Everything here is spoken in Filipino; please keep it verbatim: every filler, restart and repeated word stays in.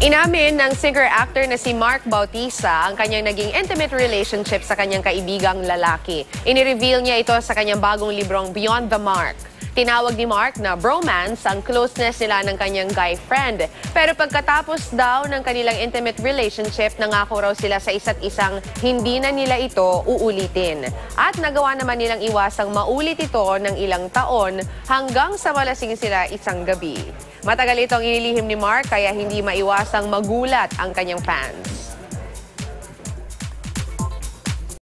Inamin ng singer-actor na si Mark Bautista ang kanyang naging intimate relationship sa kanyang kaibigang lalaki. Inireveal niya ito sa kanyang bagong librong Beyond the Mark. Tinawag ni Mark na Bromance ang closeness nila ng kanyang guy friend. Pero pagkatapos daw ng kanilang intimate relationship, nangako raw sila sa isa't isang hindi na nila ito uulitin. At nagawa naman nilang iwasang maulit ito ng ilang taon hanggang sa malasing sila isang gabi. Matagal itong inilihim ni Mark kaya hindi maiwasang magulat ang kanyang fans.